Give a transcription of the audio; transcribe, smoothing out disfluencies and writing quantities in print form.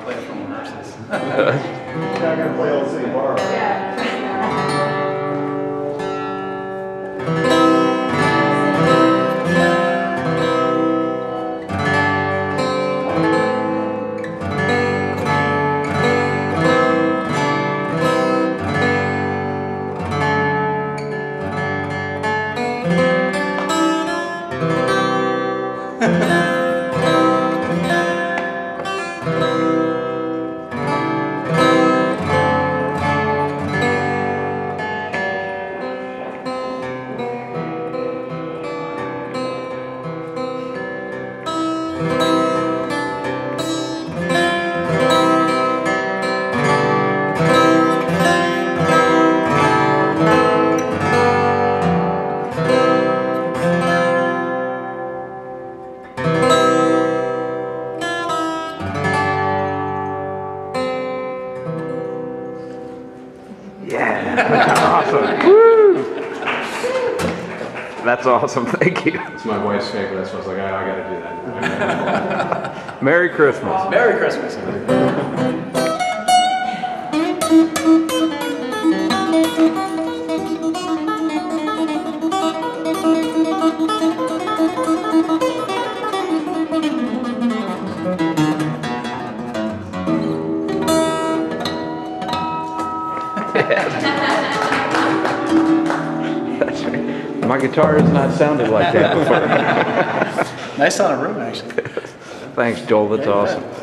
play it from rehearsals. You're not going to play Old City Bar. Awesome. Woo! That's awesome. Thank you. It's my wife's favorite. So I was like, I got to do that. Merry Christmas. Merry Christmas. That's right. My guitar has not sounded like that before. Nice on a room, actually. Thanks, Joel. That's awesome.